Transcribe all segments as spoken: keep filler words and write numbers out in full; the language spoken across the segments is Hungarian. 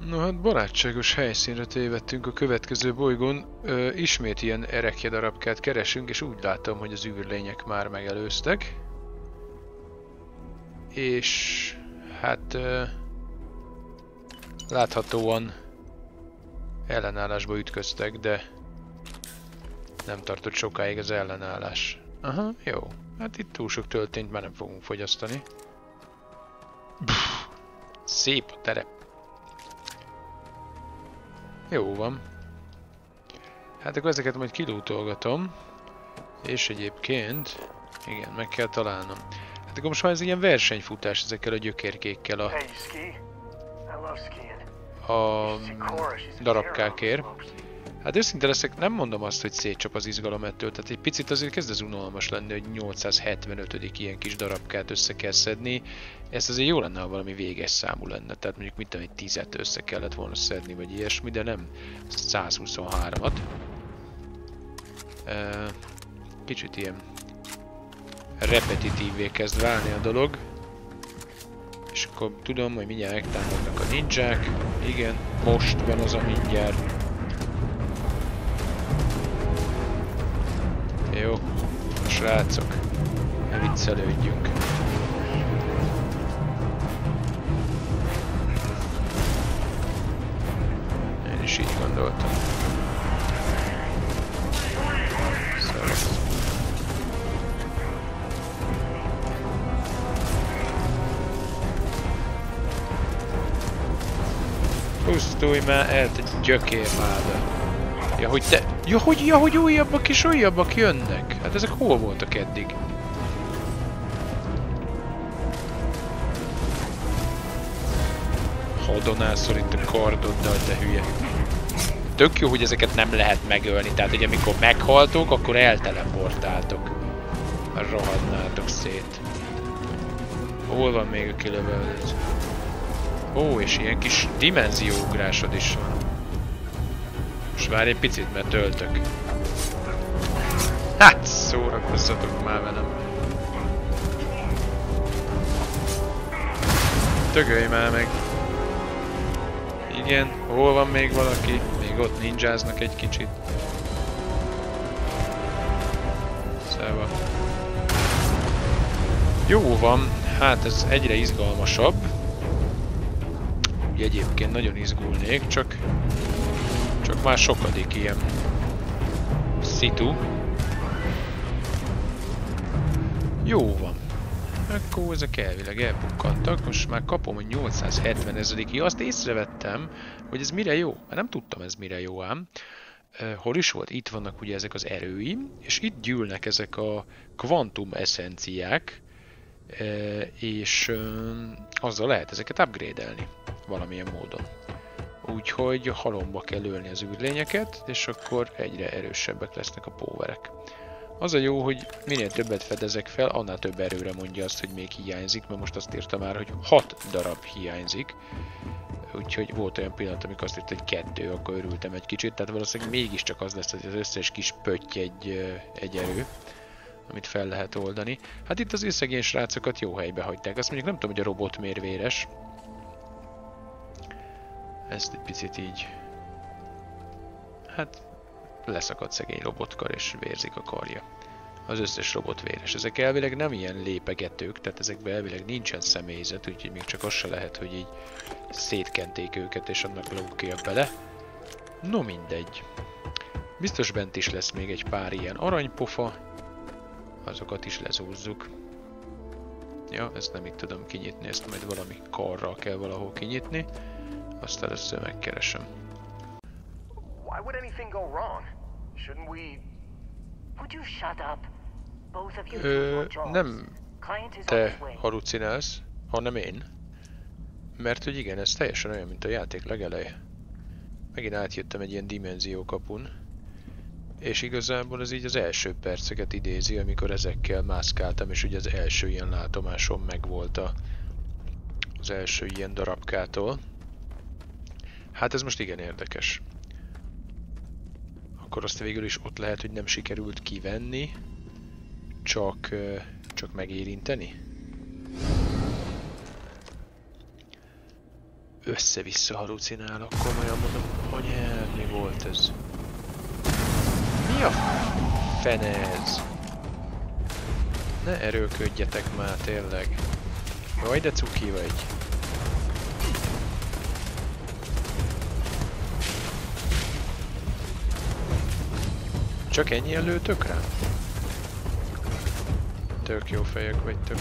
No hát barátságos helyszínre tévedtünk a következő bolygón. Ö, ismét ilyen erekje darabkát keresünk, és úgy látom, hogy az űrlények már megelőztek. És hát ö, láthatóan ellenállásba ütköztek, de nem tartott sokáig az ellenállás. Aha, jó. Hát itt túl sok töltényt már nem fogunk fogyasztani. Pff, szép a terep. Jó van. Hát akkor ezeket majd kilútolgatom. És egyébként... Igen, meg kell találnom. Hát akkor most már ez ilyen versenyfutás ezekkel a gyökérkékkel a... a darabkákért. Hát őszinte leszek, nem mondom azt, hogy szétcsap az izgalom ettől, tehát egy picit azért kezd az unalmas lenni, hogy nyolcszázhetvenötödik ilyen kis darabkát össze kell szedni. Ez azért jó lenne, ha valami véges számú lenne, tehát mondjuk mit tudom, egy tízet össze kellett volna szedni, vagy ilyesmi, de nem százhuszonhármat. Kicsit ilyen repetitívvé kezd válni a dolog. És akkor tudom, hogy mindjárt megtámadnak a ninják. Igen, most van az a mindjárt. Jó, srácok, ne viccelődjünk. Én is így gondoltam. Szarsz. Pusztulj már el, te gyökérmáda! Ja, hogy te... Ja, hogy, ja, hogy újabbak és újabbak jönnek! Hát ezek hol voltak eddig? Hadonászol itt a kardoddal, te hülye. Tök jó, hogy ezeket nem lehet megölni, tehát hogy amikor meghaltok, akkor elteleportáltok. Rohadnátok szét. Hol van még a kilövöldöz? Ó, és ilyen kis dimenzióugrásod is van. Most várj egy picit, mert töltök. Hát, szórakozzatok már velem. Tögölj már meg. Igen, hol van még valaki? Még ott ninjáznak egy kicsit. Szóval. Jó van, hát ez egyre izgalmasabb. Úgy egyébként nagyon izgulnék, csak... Csak már sokadik ilyen szitu. Jó van. Akkor ezek elvileg elbukkantak. Most már kapom a nyolcszázhetvenezedik. Azt észrevettem, hogy ez mire jó. Mert nem tudtam ez mire jó ám. Uh, hol is volt? Itt vannak ugye ezek az erőim, és itt gyűlnek ezek a kvantum eszenciák, uh, és uh, azzal lehet ezeket upgrade-elni valamilyen módon. Úgyhogy halomba kell ölni az űrlényeket, és akkor egyre erősebbek lesznek a powerek. Az a jó, hogy minél többet fedezek fel, annál több erőre mondja azt, hogy még hiányzik, mert most azt írta már, hogy hat darab hiányzik. Úgyhogy volt olyan pillanat, amikor azt írta, hogy kettő, akkor örültem egy kicsit, tehát valószínűleg mégiscsak az lesz, hogy az összes kis pötty egy, egy erő, amit fel lehet oldani. Hát itt az őszegény srácokat jó helybe hagyták, azt mondjuk nem tudom, hogy a robot miért véres. Ezt egy picit így... Hát... leszakadt szegény robotkar és vérzik a karja. Az összes robot véres. Ezek elvileg nem ilyen lépegetők, tehát ezekben elvileg nincsen személyzet, úgyhogy még csak az se lehet, hogy így szétkenték őket és annak lókél bele. No mindegy. Biztos bent is lesz még egy pár ilyen aranypofa. Azokat is lezúzzuk. Ja, ezt nem itt tudom kinyitni, ezt majd valami karral kell valahol kinyitni. Azt először megkeresem. Why would anything go wrong? Shouldn't we... Would you shut up? Both of you do Ö, your jobs. nem Client is on te his way. halucinálsz, hanem én. Mert hogy igen, ez teljesen olyan, mint a játék legeleje. Megint átjöttem egy ilyen dimenziókapun. És igazából ez így az első perceket idézi, amikor ezekkel mászkáltam, és ugye az első ilyen látomásom megvolt a, az első ilyen darabkától. Hát ez most igen érdekes. Akkor azt végül is ott lehet, hogy nem sikerült kivenni, csak, csak megérinteni. össze-vissza halucinálok, komolyan mondom, anyád, mi volt ez? Mi a fene ez? Ne erőködjetek már, tényleg. Jaj, de cuki vagy. Csak ennyien lőtök rá? Tök jó fejek vagytok.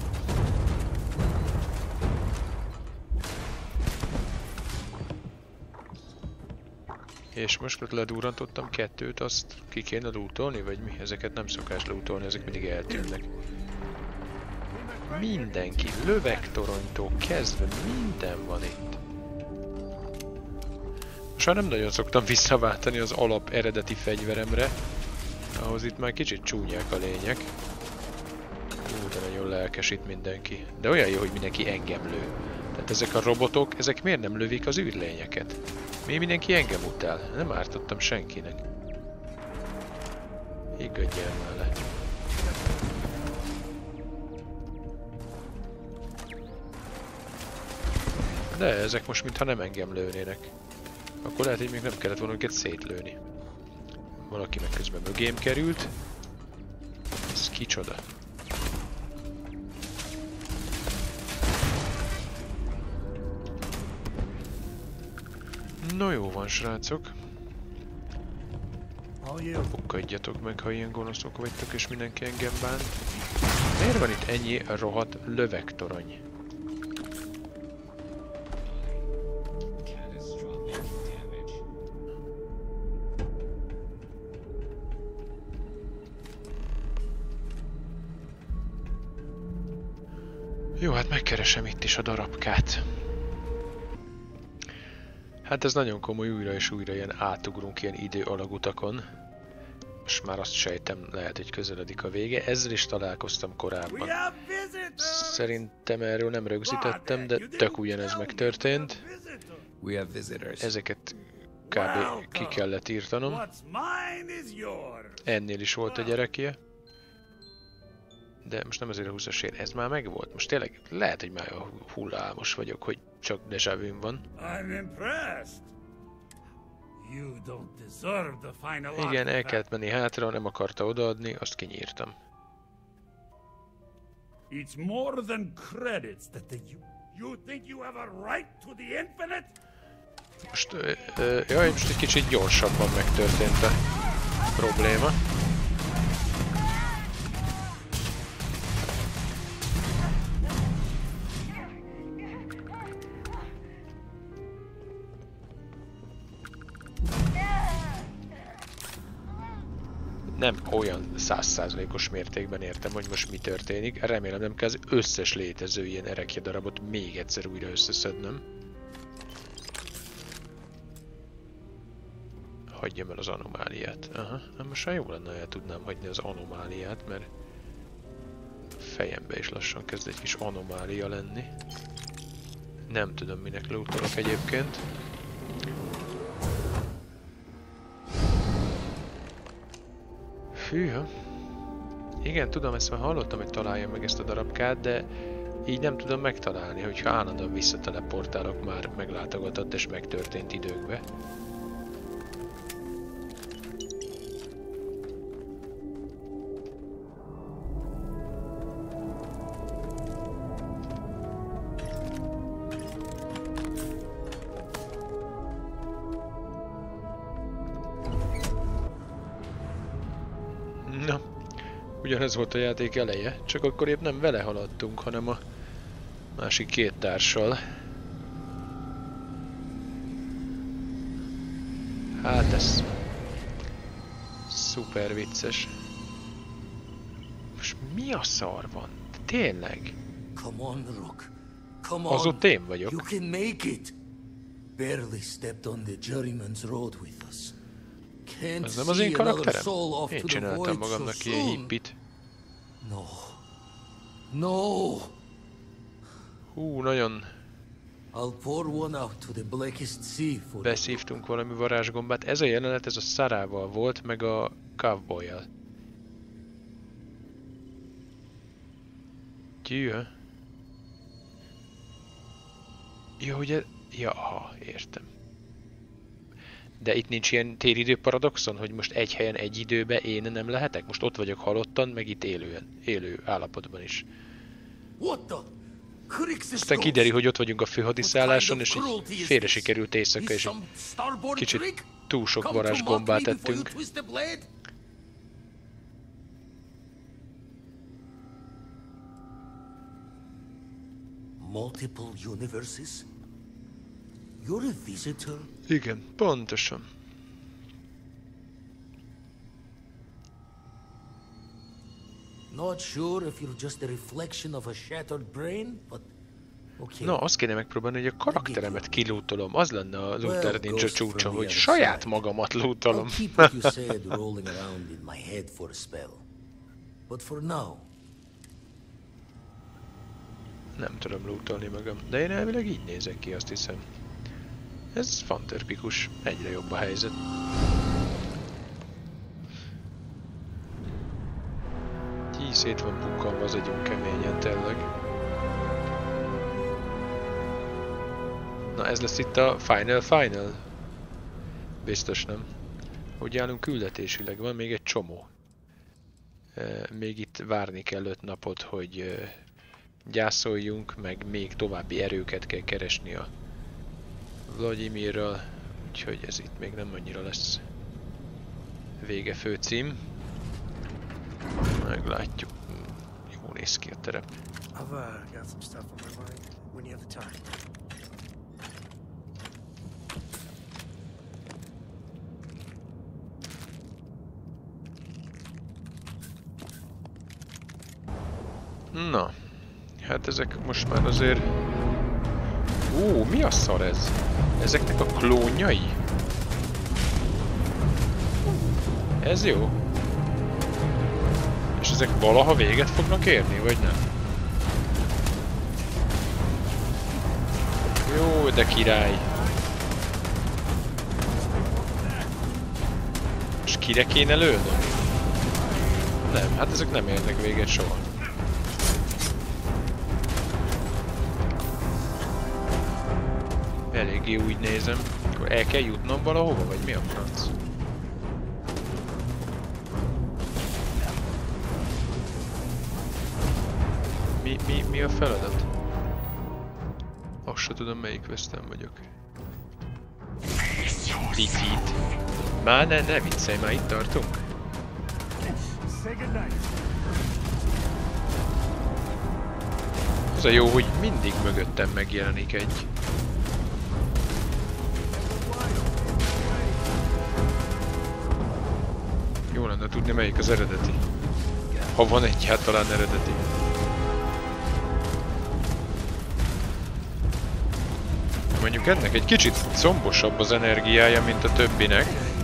És most ott ledurrantottam kettőt, azt ki kéne lootolni, vagy mi? Ezeket nem szokás lootolni, ezek mindig eltűnnek. Mindenki, lövegtoronytól kezdve minden van itt. Most már nem nagyon szoktam visszaváltani az alap eredeti fegyveremre. Ahhoz itt már kicsit csúnyák a lények. Ú, de nagyon lelkes itt mindenki. De olyan jó, hogy mindenki engem lő. Tehát ezek a robotok, ezek miért nem lövik az űrlényeket? Mi mindenki engem utál? Nem ártottam senkinek. Higgadjál már le. De ezek most mintha nem engem lőnének. Akkor lehet, hogy még nem kellett volna őket szétlőni. Valaki meg közben mögém került. Ez kicsoda? No jó van, srácok. Pukkadjatok meg, ha ilyen gonoszok vagytok és mindenki engem bánt. Miért van itt ennyi rohadt lövegtorony? Jó, hát megkeresem itt is a darabkát. Hát ez nagyon komoly, újra és újra ilyen átugrunk ilyen idő alagutakon. Most már azt sejtem, lehet, hogy közeledik a vége. Ezzel is találkoztam korábban. Szerintem erről nem rögzítettem, de tök ugyanez megtörtént. Ezeket kb. Ki kellett írtanom. Ennél is volt a gyerekje. De most nem azért a húszas ér, ez már megvolt. Most tényleg lehet, hogy már hullámos vagyok, hogy csak déjà vu van. Igen, el kellett menni hátra, nem akarta odaadni, azt kinyírtam. Most, ö, ö, jaj, most egy kicsit gyorsabban megtörtént a probléma. Nem olyan száz százalékos mértékben értem, hogy most mi történik. Remélem nem kell az összes létező ilyen erekje darabot még egyszer újra összeszednöm. Hagyjam el az anomáliát. Aha, hát most már jó lenne, el tudnám hagyni az anomáliát, mert fejembe is lassan kezd egy kis anomália lenni. Nem tudom, minek lootolok egyébként. Hűha. Igen, tudom, ezt már hallottam, hogy találjam meg ezt a darabkát, de így nem tudom megtalálni, hogyha állandóan visszateleportálok már meglátogatott és megtörtént időkbe. Na, ugyanez volt a játék eleje, csak akkor épp nem vele haladtunk, hanem a másik két társal. Hát ez szuper vicces. Most mi a szar van? Tényleg? Come on, Rook. Come on. Az ott én vagyok. You can make it. Barely stepped on the juryman's road with us. Can't Ez nem az én see another karakterem? soul off Én to the csináltam void so magamnak ilyen soon. hippit. No. No. Hú, nagyon I'll pour one out to the blackest sea for you. beszívtunk valami varázsgombát. Ez a jelenet, ez a Sarával volt, meg a Cowboy-jal. Gyűjö. Ja, hogy... E... Ja, aha, értem. De itt nincs ilyen téridő paradoxon, hogy most egy helyen egy időben én nem lehetek? Most ott vagyok halottan, meg itt élően, élő állapotban is. Aztán kiderül, hogy ott vagyunk a főhadiszálláson, és így félre sikerült éjszaka, és kicsit túl sok varázsgombát tettünk. Multiple universes? You're a visitor? Igen, pontosan. Not sure if you're just a reflection of a shattered brain, but okay. Na, azt kéne megpróbálni, hogy a karakteremet kilútolom. Az lenne a Luther Ninja csúcsa, hogy saját magamat lútolom. I'll keep what you said rolling around in my head for a spell. But for now, nem tudom lootolni magam, de én elvileg így nézek ki, azt hiszem. Ez fantörpikus, egyre jobb a helyzet. Így szét van pukkanva az agyunk keményen, tényleg. Na ez lesz itt a Final Final? Biztos nem. Hogy állunk küldetésileg? Van még egy csomó. Még itt várni kell öt napot, hogy gyászoljunk, meg még további erőket kell keresni a Vladimirral, úgyhogy ez itt még nem annyira lesz vége főcím. Meglátjuk. Jó néz ki a terep. Na, hát ezek most már azért... Ó, mi a szar ez? Ezeknek a klónjai? Ez jó. És ezek valaha véget fognak érni, vagy nem? Jó, de király. És kire kéne lőnöm? Nem, hát ezek nem érnek véget soha. Eléggé úgy nézem. Akkor el kell jutnom valahova, vagy mi a franc? Mi, mi, mi a feladat? Azt se tudom, melyik vesztem vagyok. Defeat. Már ne, ne viccelj, már itt tartunk. Az a jó, hogy mindig mögöttem megjelenik egy. Jó lenne tudni, melyik az eredeti. Ha van egyáltalán eredeti. Mondjuk ennek egy kicsit combosabb az energiája, mint a többinek.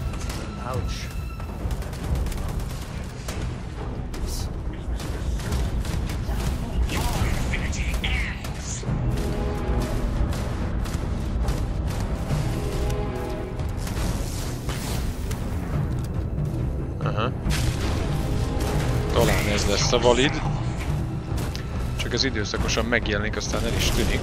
Aha. Talán ez lesz a valid. Csak ez időszakosan megjelenik, aztán el is tűnik.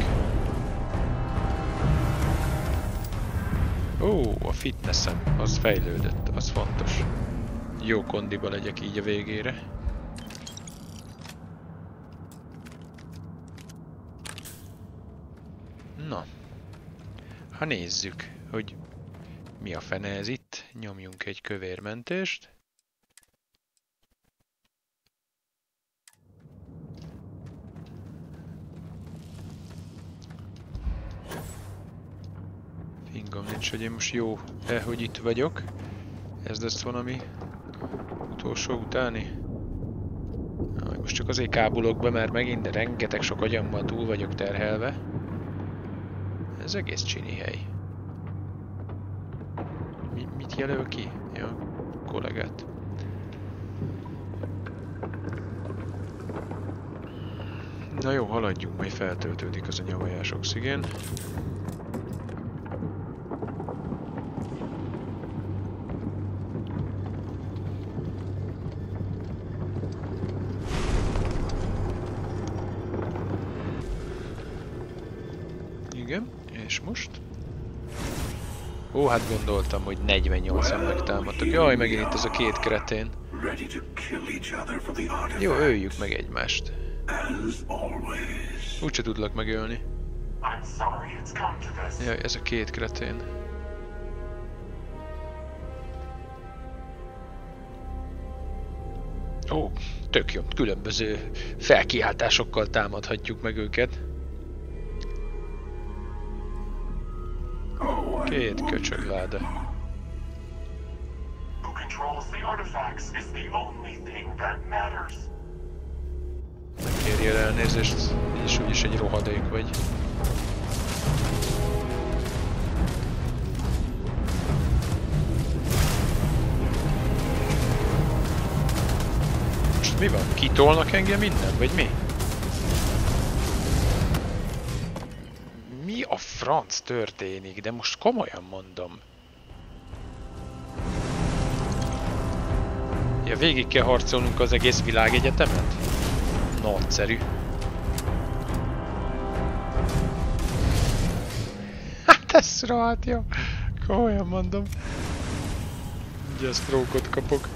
Ó, a fitnessem, az fejlődött, az fontos. Jó kondiba legyek így a végére. Na, ha nézzük, hogy mi a fene ez itt, nyomjunk egy kövérmentést. Fingom nincs, hogy én most jó-e, hogy itt vagyok. Ez lesz valami utolsó utáni. Na, most csak azért kábulok be, mert megint de rengeteg sok agyammal túl vagyok terhelve. Ez egész csini hely. Mi, mit jelöl ki? Ja, kollégát. Na jó, haladjunk, majd feltöltődik az a nyavajás oxigén. Igen, és most? Ó, hát gondoltam, hogy negyvennyolcan megtámadtak. Jaj, megint itt az a két kretén. Jó, öljük meg egymást. Úgyse tudlak megölni. Jaj, ez a két kretén. Ó, tök jó. Különböző felkiáltásokkal támadhatjuk meg őket. Két köcsögláda. Ne kérjél elnézést, és úgyis egy rohadék vagy. Most mi van? Kitolnak engem innen, vagy mi? Mi a franc történik? De most komolyan mondom. Ja, végig kell harcolnunk az egész világegyetemet? Nagyszerű. Hát ez rohadt jó. Komolyan mondom. Ugye stroke-ot kapok.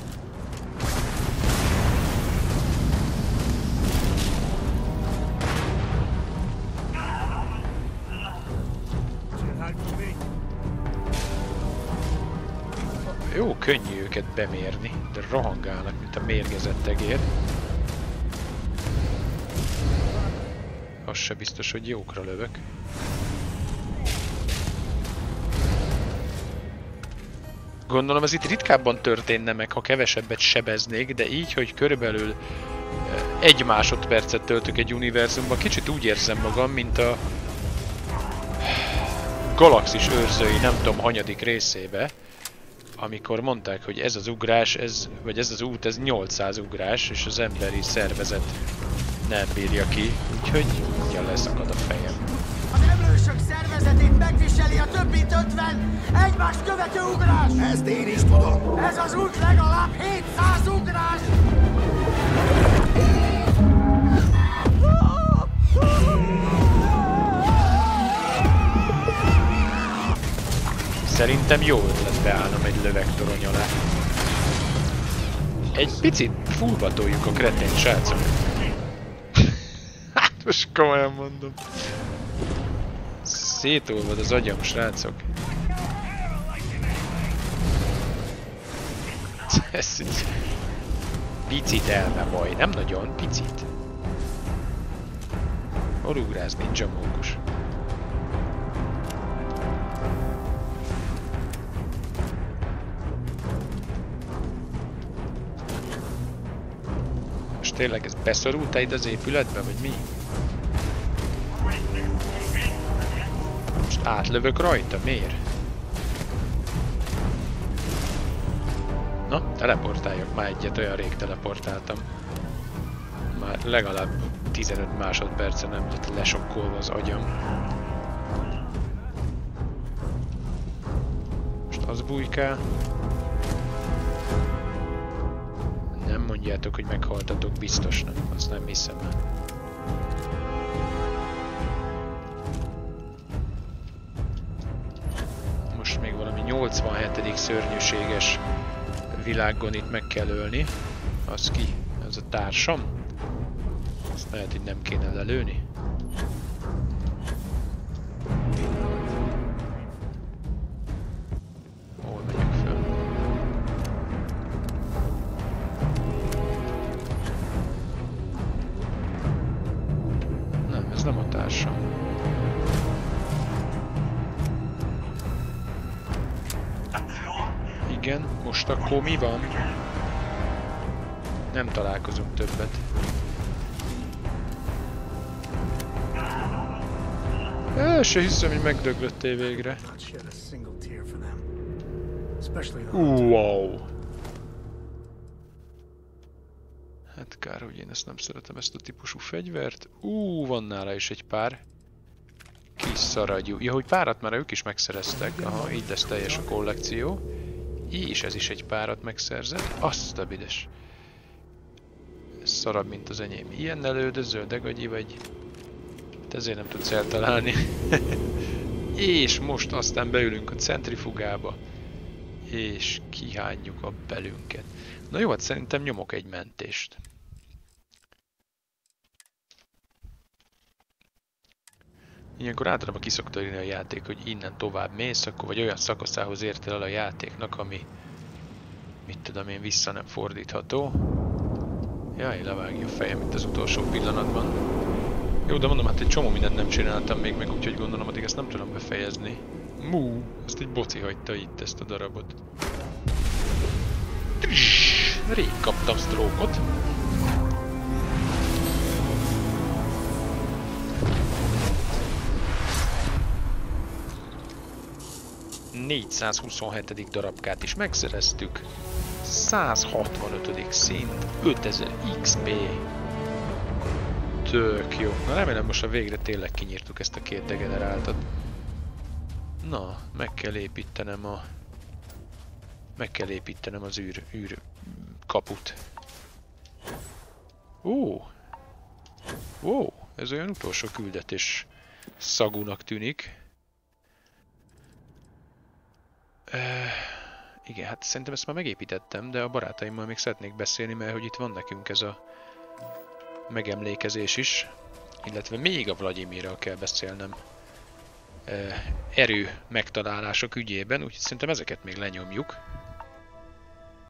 Jó, könnyű őket bemérni, de rohangálnak, mint a mérgezett egér. Az se biztos, hogy jókra lövök. Gondolom ez itt ritkábban történne meg, ha kevesebbet sebeznék, de így, hogy körülbelül egy másodpercet töltök egy univerzumban, kicsit úgy érzem magam, mint a Galaxis őrzői nem tudom hanyadik részébe, amikor mondták, hogy ez az ugrás, ez, vagy ez az út, ez nyolcszáz ugrás, és az emberi szervezet nem bírja ki, úgyhogy ja, leszakad a fejem. Az emlősök szervezetét megviseli a több mint ötven egymást követő ugrás! Ezt én is tudom! Ez az út legalább hétszáz ugrás! Szerintem jó ötlet beállnom egy lövegtorony alá. Egy picit fullba toljuk a kretén, srácok. Hát most komolyan mondom. Szétolvad az agyam, srácok. Ez egy picit elme baj, nem nagyon, picit. Hol ugrász, ninja mókus? Most tényleg ez beszorultál ide az épületbe, vagy mi? Most átlövök rajta, miért? Na, teleportáljak már egyet, olyan rég teleportáltam. Már legalább tizenöt másodperce nem lett lesokkolva az agyam. Most az bújkál. Nem mondjátok, hogy meghaltatok, biztos nem, azt nem hiszem. Most még valami nyolcvanhetedik szörnyűséges világon itt meg kell ölni. Az ki? Ez a társam? Ezt lehet, hogy nem kéne lelőni. Hol megyek föl? Nem, ez nem a társam. Igen, most akkor mi van? Nem találkozunk többet. El se hiszem, hogy megdöglöttél végre. Wow! Hát kár, hogy én ezt nem szeretem, ezt a típusú fegyvert. Ú, van nála is egy pár. Kis szaragyú. Ja, hogy párat már ők is megszereztek. Aha, így lesz teljes a kollekció. És ez is egy párat megszerzett. Azt a bides. Ez szarabb, mint az enyém. Ilyennel lődözöl, de gagyi vagy. Hát ezért nem tudsz eltalálni. És most aztán beülünk a centrifugába, és kihányjuk a belünket. Na jó, hát szerintem nyomok egy mentést. Ilyenkor általában ki szokta írni a játék, hogy innen tovább mész, akkor vagy olyan szakaszához értél el a játéknak, ami, mit tudom én, vissza nem fordítható. Jaj, levágja a fejem itt az utolsó pillanatban. Jó, de mondom, hát egy csomó mindent nem csináltam még meg, úgyhogy gondolom, addig ezt nem tudom befejezni. Mú, ezt egy boci hagyta itt, ezt a darabot. Rég kaptam stroke-ot. négyszázhuszonhetedik darabkát is megszereztük. százhatvanötödik szint, ötezer iksz pé. Tök jó. Na remélem most a végre tényleg kinyírtuk ezt a két degeneráltat. Na, meg kell építenem a... Meg kell építenem az űr, űr kaput. Ó! Ó! Ez olyan utolsó küldetés szagúnak tűnik. Uh, igen, hát szerintem ezt már megépítettem, de a barátaimmal még szeretnék beszélni, mert hogy itt van nekünk ez a megemlékezés is, illetve még a Vlagyimirral kell beszélnem uh, erő megtalálások ügyében, úgyhogy szerintem ezeket még lenyomjuk.